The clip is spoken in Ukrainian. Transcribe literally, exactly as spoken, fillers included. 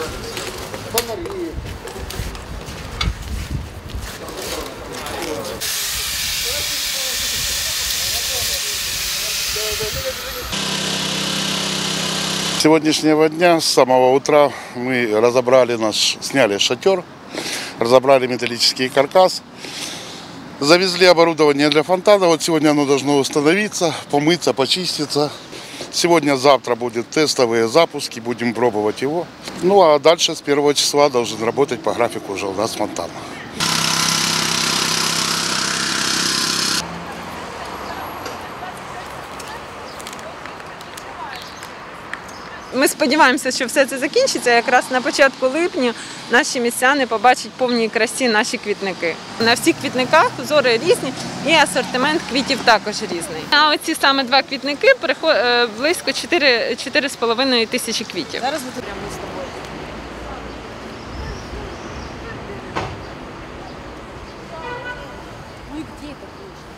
фонари. С сегодняшнего дня, с самого утра, мы разобрали наш, сняли шатер, разобрали металлический каркас, завезли оборудование для фонтана. Вот сегодня оно должно установиться, помыться, почиститься. Сегодня-завтра будут тестовые запуски, будем пробовать его. Ну а дальше с первого числа должен работать по графику уже у нас фонтан. Ми сподіваємося, що все це закінчиться. Якраз на початку липня наші містяни побачать в повній красі наші квітники. На всіх квітниках узори різні і асортимент квітів також різний. А оці саме два квітники близько чотири з половиною тисячі квітів. Зараз ми прямо з тобою. Ну і де це?